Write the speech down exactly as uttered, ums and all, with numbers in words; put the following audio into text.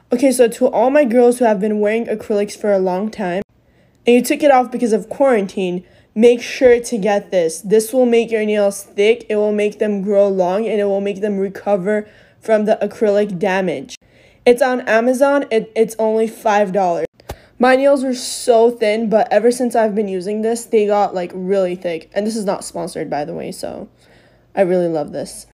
Okay, so to all my girls who have been wearing acrylics for a long time, and you took it off because of quarantine, make sure to get this. This will make your nails thick, it will make them grow long, and it will make them recover from the acrylic damage. It's on Amazon, it, it's only five dollars. My nails were so thin, but ever since I've been using this, they got like really thick. And this is not sponsored, by the way, so I really love this.